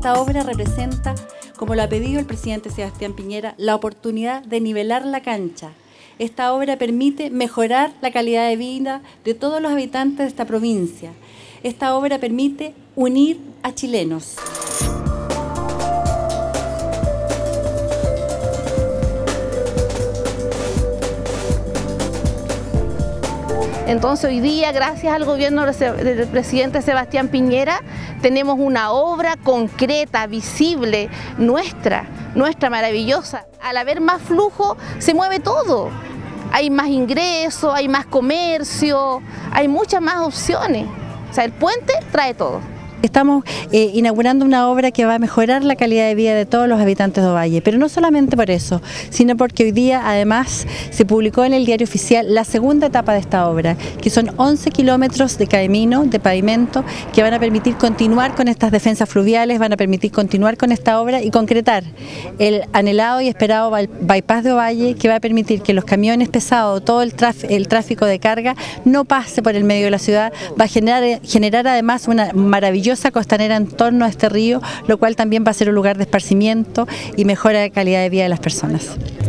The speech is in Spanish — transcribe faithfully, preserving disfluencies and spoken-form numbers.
esta obra representa, como lo ha pedido el presidente Sebastián Piñera, la oportunidad de nivelar la cancha. Esta obra permite mejorar la calidad de vida de todos los habitantes de esta provincia. Esta obra permite unir a chilenos. Entonces hoy día, gracias al gobierno del presidente Sebastián Piñera, tenemos una obra concreta, visible, nuestra, nuestra maravillosa. Al haber más flujo, se mueve todo. Hay más ingresos, hay más comercio, hay muchas más opciones. O sea, el puente trae todo. Estamos eh, inaugurando una obra que va a mejorar la calidad de vida de todos los habitantes de Ovalle, pero no solamente por eso, sino porque hoy día además se publicó en el Diario Oficial la segunda etapa de esta obra, que son once kilómetros de camino, de pavimento, que van a permitir continuar con estas defensas fluviales, van a permitir continuar con esta obra y concretar el anhelado y esperado bypass de Ovalle, que va a permitir que los camiones pesados, todo el, el tráfico de carga, no pase por el medio de la ciudad, va a generar, generar además una maravillosa costanera en torno a este río, lo cual también va a ser un lugar de esparcimiento y mejora la calidad de vida de las personas.